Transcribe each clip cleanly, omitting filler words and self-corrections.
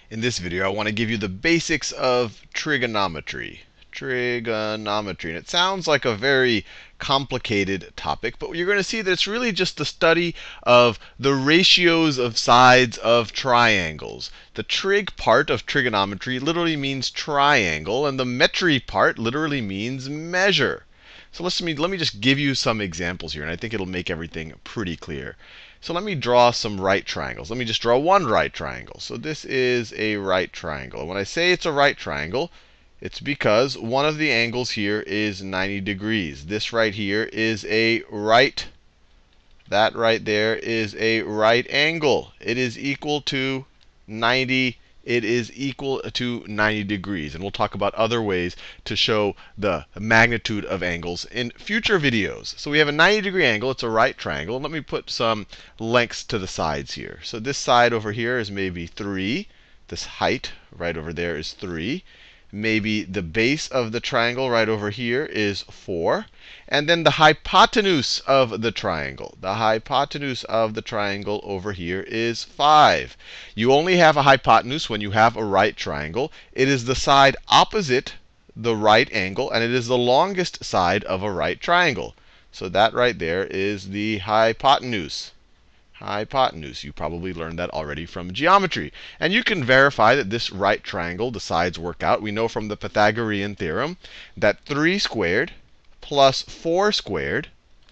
In this video, I want to give you the basics of trigonometry. Trigonometry. And it sounds like a very complicated topic, but you're going to see that it's really just the study of the ratios of sides of triangles. The trig part of trigonometry literally means triangle, and the metry part literally means measure. So let me just give you some examples here, and I think it'll make everything pretty clear. So let me draw some right triangles. Let me just draw one right triangle. So this is a right triangle. And when I say it's a right triangle, it's because one of the angles here is 90 degrees. This right here is a right. That right there is a right angle. It is equal to 90. It is equal to 90 degrees. And we'll talk about other ways to show the magnitude of angles in future videos. So we have a 90-degree angle. It's a right triangle. Let me put some lengths to the sides here. So this side over here is maybe 3. This height right over there is 3. Maybe the base of the triangle right over here is 4. And then the hypotenuse of the triangle. The hypotenuse of the triangle over here is 5. You only have a hypotenuse when you have a right triangle. It is the side opposite the right angle, and it is the longest side of a right triangle. So that right there is the hypotenuse. Hypotenuse. You probably learned that already from geometry. And you can verify that this right triangle, the sides work out. We know from the Pythagorean theorem that 3 squared plus 4 squared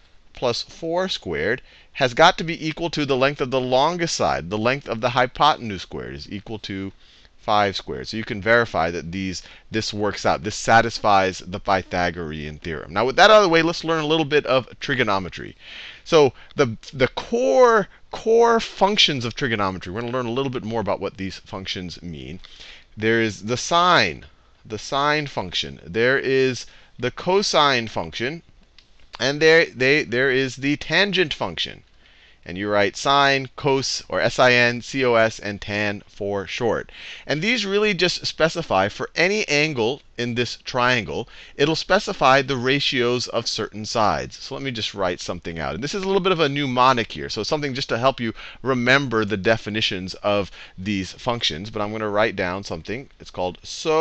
has got to be equal to the length of the longest side. The length of the hypotenuse squared is equal to 5 squared. So you can verify that this works out. This satisfies the Pythagorean theorem. Now, with that out of the way, let's learn a little bit of trigonometry. So the core functions of trigonometry, we're going to learn a little bit more about what these functions mean. There is the sine function. There is the cosine function. And there is the tangent function. And you write sine, cos, or sin, cos, and tan for short. And these really just specify for any angle in this triangle, it'll specify the ratios of certain sides. So let me just write something out. And this is a little bit of a mnemonic here. So something just to help you remember the definitions of these functions. But I'm going to write down something. It's called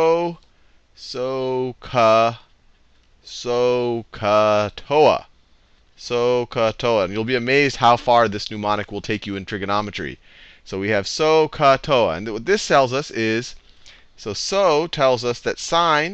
Sohcahtoa. Sohcahtoa. And you'll be amazed how far this mnemonic will take you in trigonometry. So we have Sohcahtoa. And what this tells us is, so tells us that sine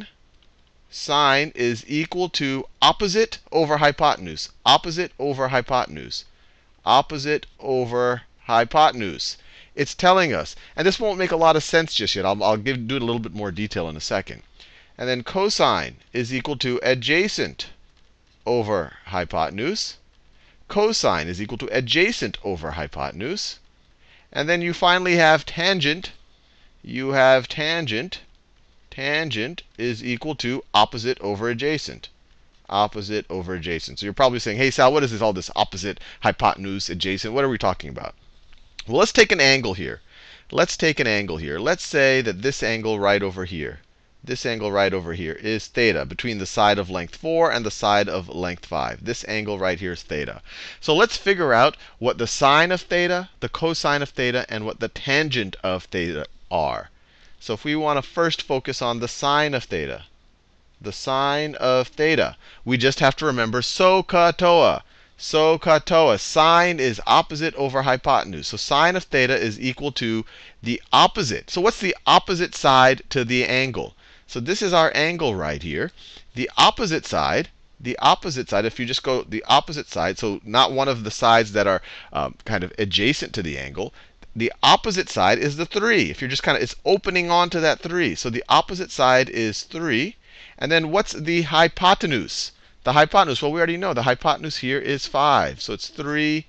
is equal to opposite over hypotenuse. Opposite over hypotenuse. Opposite over hypotenuse. It's telling us. And this won't make a lot of sense just yet. I'll do it a little bit more detail in a second. And then cosine is equal to adjacent over hypotenuse. Cosine is equal to adjacent over hypotenuse. And then you finally have tangent. You have tangent. Tangent is equal to opposite over adjacent. Opposite over adjacent. So you're probably saying, hey, Sal, what is this, all this opposite, hypotenuse, adjacent? What are we talking about? Well, let's take an angle here. Let's take an angle here. Let's say that this angle right over here. This angle right over here is theta, between the side of length 4 and the side of length 5. This angle right here is theta. So let's figure out what the sine of theta, the cosine of theta, and what the tangent of theta are. So if we want to first focus on the sine of theta, the sine of theta, we just have to remember Sohcahtoa. Sohcahtoa. Sine is opposite over hypotenuse. So sine of theta is equal to the opposite. So what's the opposite side to the angle? So this is our angle right here. The opposite side, if you just go the opposite side, so not one of the sides that are kind of adjacent to the angle, the opposite side is the 3. If you're just it's opening onto that 3. So the opposite side is 3. And then what's the hypotenuse? The hypotenuse, well, we already know the hypotenuse here is 5. So it's 3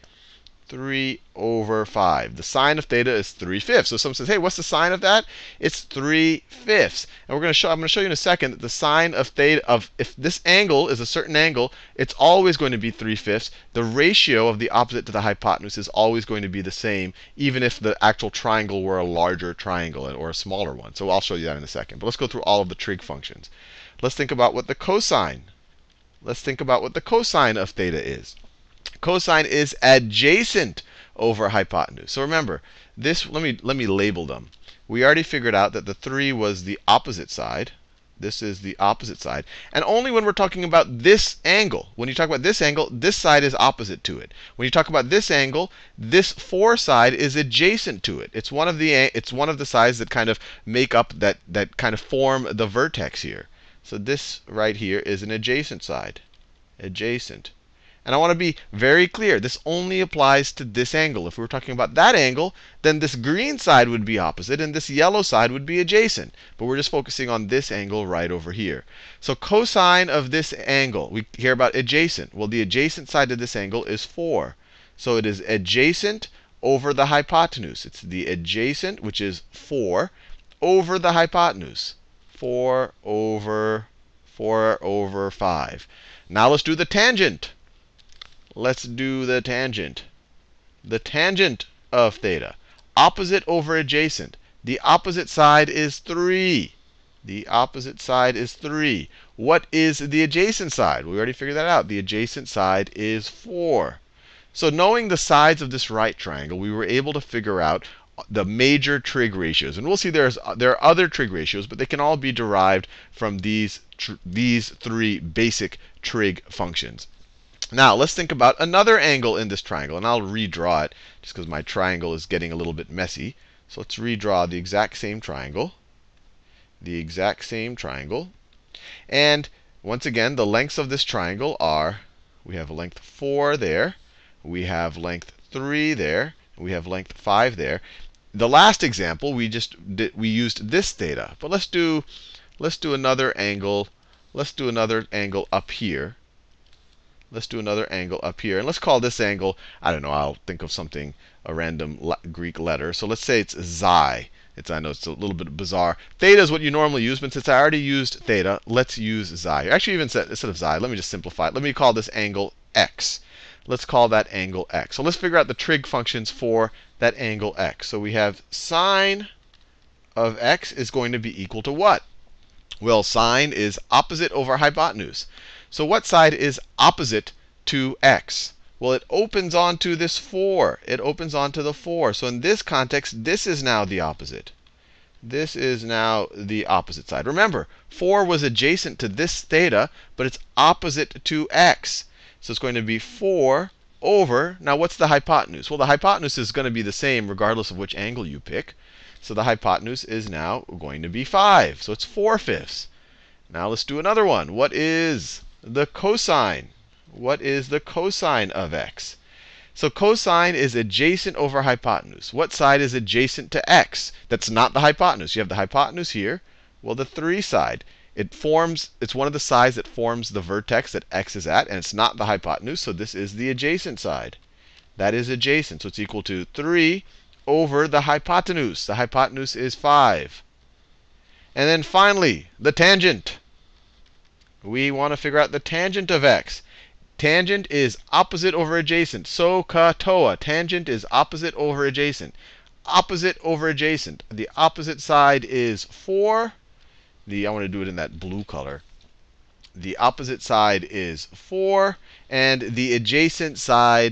over 5. The sine of theta is 3/5. So someone says, hey, what's the sine of that? It's 3/5. And I'm going to show you in a second that the sine of theta if this angle is a certain angle, it's always going to be 3/5. The ratio of the opposite to the hypotenuse is always going to be the same, even if the actual triangle were a larger triangle or a smaller one. So I'll show you that in a second. But let's go through all of the trig functions. Let's think about what the cosine. Let's think about what the cosine of theta is. Cosine is adjacent over hypotenuse. So remember, This, let me label them. We already figured out that the 3 was the opposite side. This is the opposite side. And only when we're talking about this angle. When you talk about this angle, this side is opposite to it. When you talk about this angle, this 4 side is adjacent to it. It's one of the sides that kind of make up that kind of form the vertex here. So this right here is an adjacent side. Adjacent. And I want to be very clear. This only applies to this angle. If we were talking about that angle, then this green side would be opposite, and this yellow side would be adjacent. But we're just focusing on this angle right over here. So cosine of this angle, we hear about adjacent. Well, the adjacent side of this angle is 4. So it is adjacent over the hypotenuse. It's the adjacent, which is 4, over the hypotenuse. 4 over 5. Now let's do the tangent. Let's do the tangent. The tangent of theta. Opposite over adjacent. The opposite side is 3. The opposite side is 3. What is the adjacent side? We already figured that out. The adjacent side is 4. So knowing the sides of this right triangle, we were able to figure out the major trig ratios. And we'll see there are other trig ratios, but they can all be derived from these 3 basic trig functions. Now, let's think about another angle in this triangle. And I'll redraw it just because my triangle is getting a little bit messy. So let's redraw the exact same triangle. The exact same triangle. And once again, the lengths of this triangle are, we have length 4 there. We have length 3 there. We have length 5 there. The last example, we used this theta. But let's do another angle. Let's do another angle up here. Let's do another angle up here. And let's call this angle, I don't know, I'll think of something, a random Greek letter. So let's say it's xi. I know it's a little bit bizarre. Theta is what you normally use, but since I already used theta, let's use xi. Actually, even instead of xi, let me just simplify it. Let me call this angle x. Let's call that angle x. So let's figure out the trig functions for that angle x. So we have sine of x is going to be equal to what? Well, sine is opposite over hypotenuse. So what side is opposite to x? Well, it opens onto this 4. It opens onto the 4. So in this context, this is now the opposite. This is now the opposite side. Remember, 4 was adjacent to this theta, but it's opposite to x. So it's going to be 4 over, now what's the hypotenuse? Well, the hypotenuse is going to be the same regardless of which angle you pick. So the hypotenuse is now going to be 5. So it's 4/5. Now let's do another one. What is the cosine? What is the cosine of x? So cosine is adjacent over hypotenuse. What side is adjacent to x? That's not the hypotenuse. You have the hypotenuse here. Well, the 3 side. It's one of the sides that forms the vertex that x is at, and it's not the hypotenuse, so this is the adjacent side. That is adjacent. So it's equal to 3 over the hypotenuse. The hypotenuse is 5. And then finally, the tangent. We want to figure out the tangent of x. Tangent is opposite over adjacent. Sohcahtoa. Tangent is opposite over adjacent. Opposite over adjacent. The opposite side is 4. I want to do it in that blue color. The opposite side is 4. And the adjacent side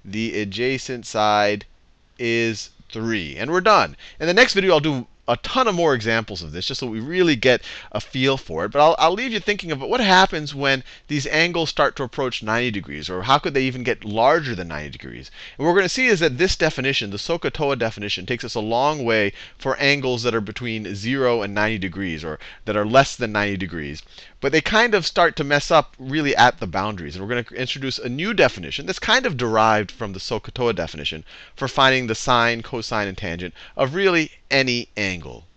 is 3. And we're done. In the next video, I'll do a ton of more examples of this, just so we really get a feel for it. But I'll leave you thinking about what happens when these angles start to approach 90 degrees, or how could they even get larger than 90 degrees. And what we're going to see is that this definition, the Sohcahtoa definition, takes us a long way for angles that are between 0 and 90 degrees, or that are less than 90 degrees. But they kind of start to mess up really at the boundaries. And we're going to introduce a new definition that's kind of derived from the Sohcahtoa definition for finding the sine, cosine, and tangent of really any angle.